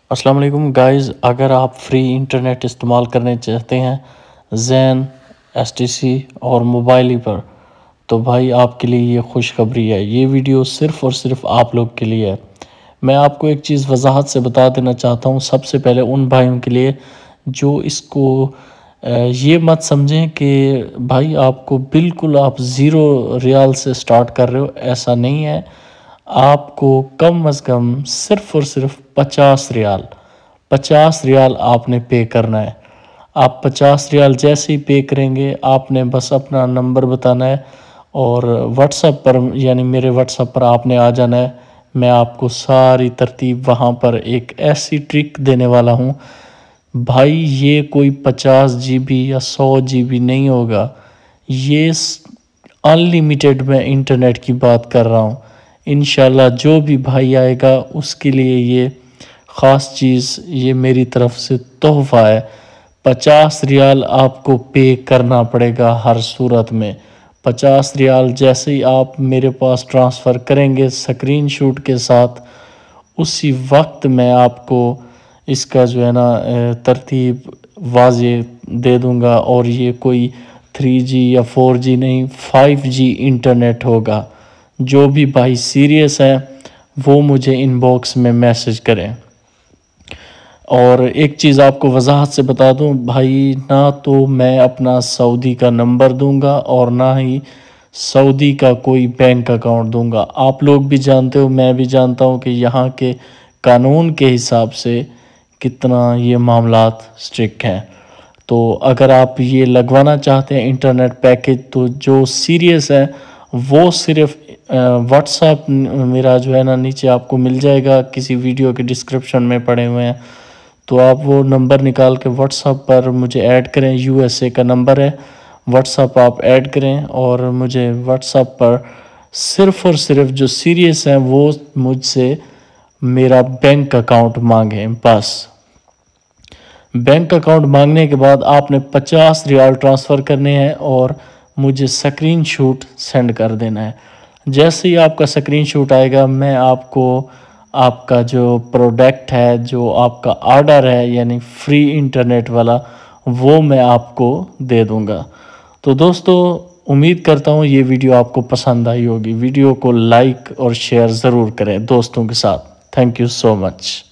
अस्सलाम वालेकुम गाइस, अगर आप फ्री इंटरनेट इस्तेमाल करने चाहते हैं ज़ैन, एसटीसी और मोबाइल पर, तो भाई आपके लिए ये खुशखबरी है। ये वीडियो सिर्फ़ और सिर्फ आप लोग के लिए है। मैं आपको एक चीज़ वजाहत से बता देना चाहता हूँ। सबसे पहले उन भाइयों के लिए जो इसको ये मत समझें कि भाई आपको बिल्कुल आप ज़ीरो रियाल से स्टार्ट कर रहे हो, ऐसा नहीं है। आपको कम अज़ कम सिर्फ़ और सिर्फ 50 रियाल आपने पे करना है। आप 50 रियाल जैसे ही पे करेंगे, आपने बस अपना नंबर बताना है और व्हाट्सएप पर, यानी मेरे व्हाट्सएप पर आपने आ जाना है। मैं आपको सारी तरतीब वहाँ पर एक ऐसी ट्रिक देने वाला हूँ भाई, ये कोई 50 जीबी या 100 जीबी नहीं होगा। ये अनलिमिटेड मैं इंटरनेट की बात कर रहा हूँ। इंशाल्लाह जो भी भाई आएगा उसके लिए ये ख़ास चीज़, ये मेरी तरफ से तोहफ़ा है। 50 रियाल आपको पे करना पड़ेगा हर सूरत में। 50 रियाल जैसे ही आप मेरे पास ट्रांसफ़र करेंगे स्क्रीनशॉट के साथ, उसी वक्त मैं आपको इसका जो है ना तरतीब वाज़े दे दूंगा। और ये कोई 3G या 4G नहीं, 5G इंटरनेट होगा। जो भी भाई सीरियस है वो मुझे इनबॉक्स में मैसेज करें। और एक चीज़ आपको वजाहत से बता दूं भाई, ना तो मैं अपना सऊदी का नंबर दूंगा और ना ही सऊदी का कोई बैंक अकाउंट दूंगा। आप लोग भी जानते हो, मैं भी जानता हूं कि यहाँ के कानून के हिसाब से कितना ये मामलात स्ट्रिक्ट हैं। तो अगर आप ये लगवाना चाहते हैं इंटरनेट पैकेज, तो जो सीरियस है वो सिर्फ व्हाट्सएप मेरा जो है ना नीचे आपको मिल जाएगा, किसी वीडियो के डिस्क्रिप्शन में पड़े हुए हैं। तो आप वो नंबर निकाल के व्हाट्सएप पर मुझे ऐड करें। यूएसए का नंबर है, व्हाट्सएप आप ऐड करें और मुझे व्हाट्सएप पर सिर्फ़ और सिर्फ जो सीरियस हैं वो मुझसे मेरा बैंक अकाउंट मांगें बस। बैंक अकाउंट मांगने के बाद आपने 50 रियाल ट्रांसफ़र करने हैं और मुझे स्क्रीनशॉट सेंड कर देना है। जैसे ही आपका स्क्रीनशॉट आएगा, मैं आपको आपका जो प्रोडक्ट है, जो आपका ऑर्डर है यानी फ्री इंटरनेट वाला, वो मैं आपको दे दूंगा। तो दोस्तों, उम्मीद करता हूँ ये वीडियो आपको पसंद आई होगी। वीडियो को लाइक और शेयर ज़रूर करें दोस्तों के साथ। Thank you so much.